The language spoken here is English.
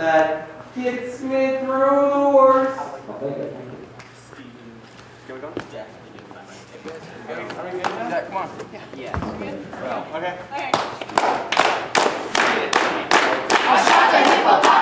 that gets me through the worst. Steven. Can we go? Definitely do my right. Are we good now? Yeah, come on. Yeah. Good? Well, okay. A shot at hippopotamus.